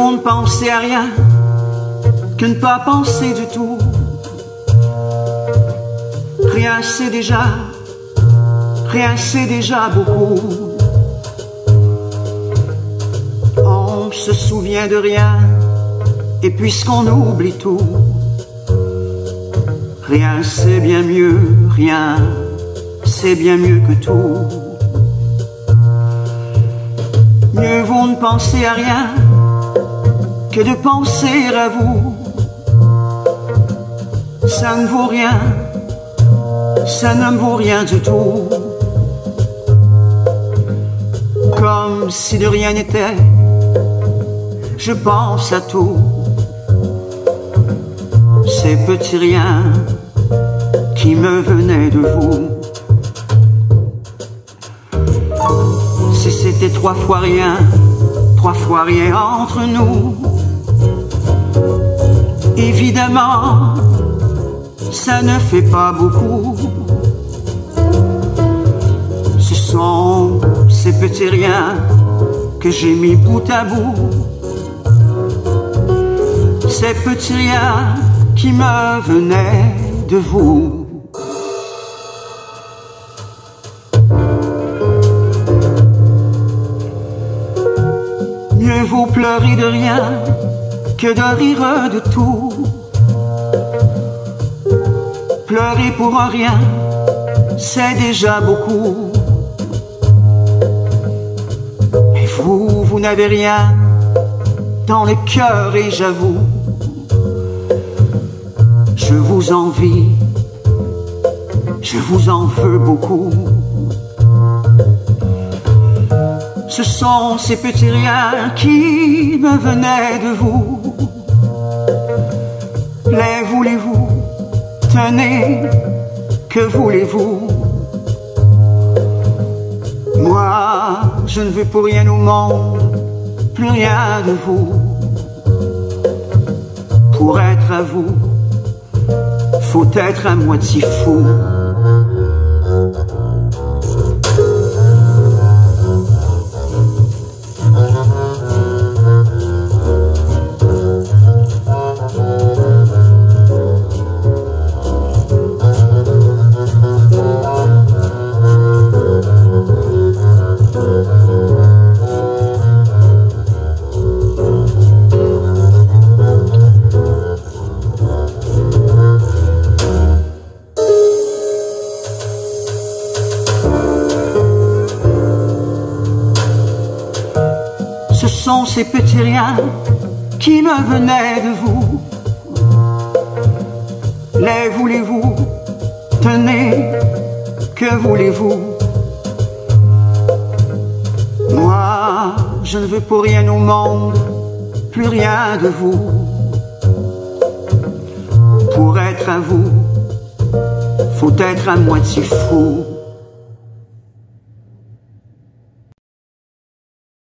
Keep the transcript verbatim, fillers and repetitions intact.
vaut ne penser à rien que ne pas penser du tout. Rien c'est déjà, rien c'est déjà beaucoup. On se souvient de rien, et puisqu'on oublie tout, rien c'est bien mieux, rien c'est bien mieux que tout. Mieux vaut ne penser à rien que de penser à vous. Ça ne vaut rien, ça ne me vaut rien du tout. Comme si de rien n'était, je pense à tout. Ces petits riens qui me venaient de vous. Si c'était trois fois rien, trois fois rien entre nous, évidemment, ça ne fait pas beaucoup. Ce sont ces petits riens que j'ai mis bout à bout. Ces petits riens qui me venaient de vous. Mieux vaut pleurer de rien que de rire de tout. Pleurer pour un rien, c'est déjà beaucoup. Et vous, vous n'avez rien dans le cœur et j'avoue, je vous envie, je vous en veux beaucoup. Ce sont ces petits riens qui me venaient de vous. Les voulez-vous? Tenez, que voulez-vous? Moi, je ne veux pour rien au monde, plus rien de vous. Pour être à vous, faut être à moitié fou. Ce sont ces petits riens qui me venaient de vous. Les voulez-vous? Tenez, que voulez-vous? Moi, je ne veux pour rien au monde, plus rien de vous. Pour être à vous, faut être à moitié fou.